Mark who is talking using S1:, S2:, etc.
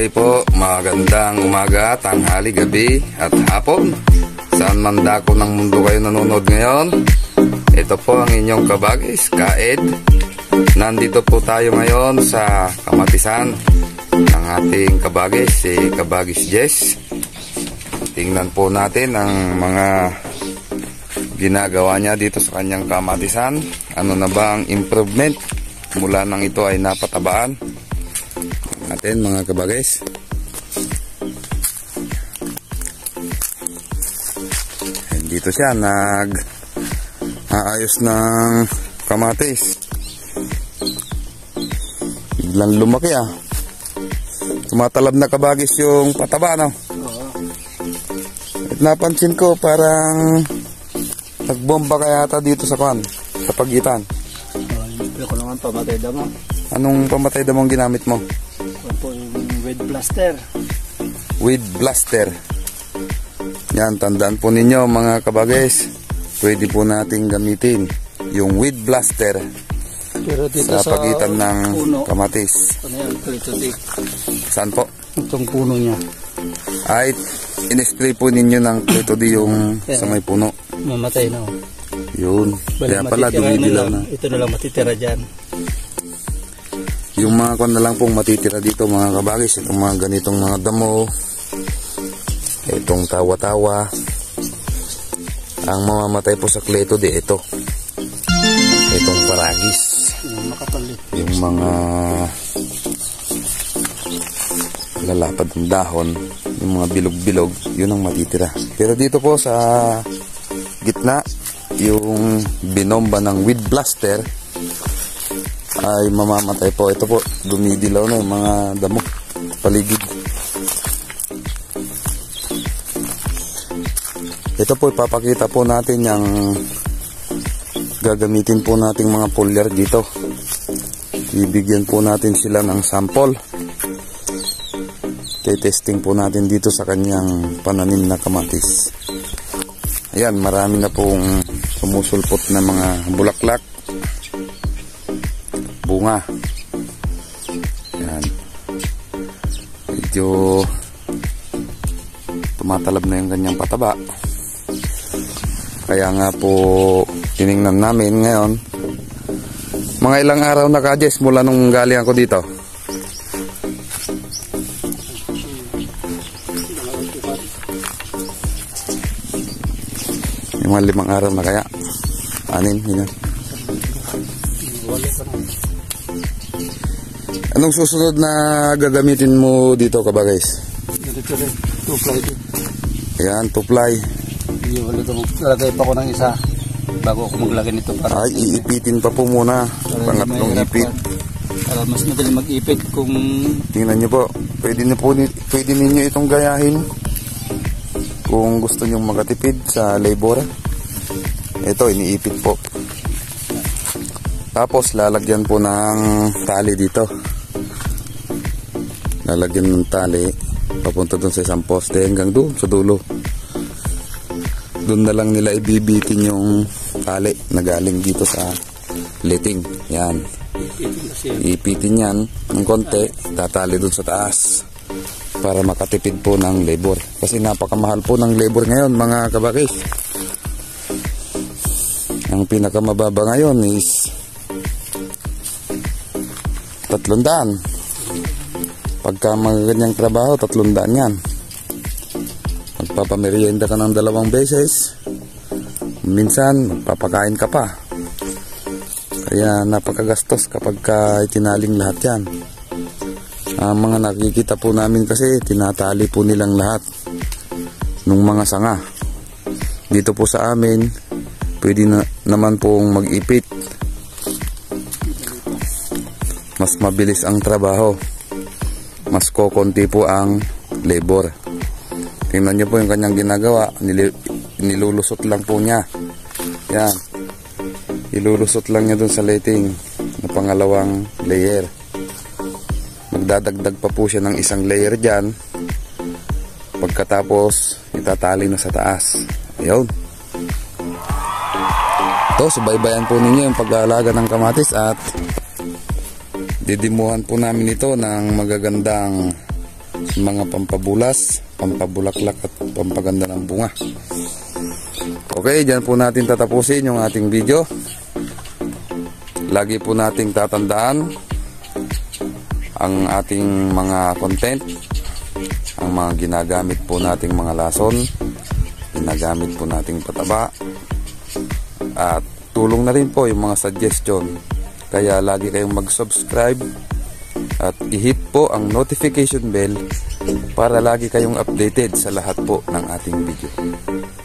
S1: Okay po, magandang umaga, tanghali, gabi at hapon. Saan man dako ng mundo kayo nanonood ngayon. Ito po ang inyong kabagis, Kaed. Nandito po tayo ngayon sa kamatisan ng ating kabagis, si Kabagis Jess. Tingnan po natin ang mga ginagawa niya dito sa kanyang kamatisan. Ano na ba ang improvement mula nang ito ay napatabaan natin, mga kabagis. Dito siya nag-aayos ng kamatis. Biglang lumaki tumatalab na, kabagis, yung pataba, no? At napansin ko parang nagbomba kaya ata dito sa pagitan.
S2: Hindi ko naman pamatay damo.
S1: Anong pamatay damong ginamit mo?
S2: Po yung weed blaster.
S1: Weed blaster. Yan, tandaan po ninyo, mga kabagis. Pwede po nating gamitin yung weed blaster.
S2: Pero dito
S1: sa pagitan ng
S2: puno,
S1: kamatis.
S2: ano yan, klitodik.
S1: Saan po?
S2: Itong puno niya.
S1: Ay, in-spray po ninyo ng klitodi yung sa may puno.
S2: Mamatay na.
S1: Yun. Kaya pala dumidilaw na.
S2: Ito na lang matitira dyan.
S1: Yung mga kon na lang pong matitira dito, mga kabagis. Itong mga ganitong mga damo. Itong tawa-tawa. Ang mamamatay po sa klitodi, ito. Itong paragis.
S2: Yung makapalit.
S1: Yung mga lalapad ng dahon, yung mga bilog-bilog, yun ang matitira. Pero dito po sa gitna, yung binomba ng weed blaster ay mamamatay po. Ito po, dumidilaw na yung mga damo paligid. Ito po, ipapakita po natin yung gagamitin po nating mga foliar dito. Ibigyan po natin sila ng sample. Testing po natin dito sa kanyang pananim na kamatis. Ayan, marami na pong sumusulpot na mga bulaklak, bunga. Ayan, medyo tumatalab na yung kanyang pataba. Kaya nga po tiningnan namin ngayon. Mga ilang araw na, ka-Jess, mula nung galing ako dito? Yung mga 5 araw na kaya? 6, yun. Anong susunod na gagamitin mo dito, kabagis?
S2: Dito rin, 2-ply din.
S1: Ayan, 2-ply.
S2: Lalagay pa ko ng isa bago ako maglagay nito.
S1: Ay, iipitin pa po muna. Pangatlong ipit.
S2: Para mas madali mag-ipit kung...
S1: Tingnan nyo po. Pwede ninyo itong gayahin. Kung gusto nyo makatipid sa labor. Ito, iniipit po. Tapos, lalagyan po ng tali dito. Lalagyan ng tali. Papunta dun sa isang poste hanggang doon sa dulo. Doon na lang nila ibibitin yung tali na galing dito sa liting. Yan. Ipitin yan ng konti, tatali doon sa taas para makatipid po ng labor. Kasi napakamahal po ng labor ngayon, mga kabagis. Ang pinakamababa ngayon is 300. Pagka mga ganyang trabaho, 300 yan. Magpapamerienda ka ng 2 beses. Minsan, magpapakain ka pa. Kaya napakagastos kapag itinaling lahat yan. Ang mga nakikita po namin kasi, tinatali po nilang lahat ng mga sanga. Dito po sa amin, pwede naman pong mag-ipit. Mas mabilis ang trabaho. Mas kokonti po ang labor. Tingnan nyo po yung kanyang ginagawa. Nilulusot lang po niya. Yan. Ilulusot lang niya dun sa lighting na pangalawang layer. Magdadagdag pa po siya ng isang layer dyan. Pagkatapos, itatali na sa taas. Ayun. Ito, subaybayan po ninyo yung pag-aalaga ng kamatis at didimuhan po namin ito ng magagandang mga pampabulas, pampabulaklak at pampaganda ng bunga. Okay, dyan po natin tatapusin yung ating video. Lagi po nating tatandaan ang ating mga content, ang mga ginagamit po nating mga lason, ginagamit po nating pataba, at tulong na rin po yung mga suggestion. Kaya lagi kayong mag-subscribe at i-hit po ang notification bell para lagi kayong updated sa lahat po ng ating video.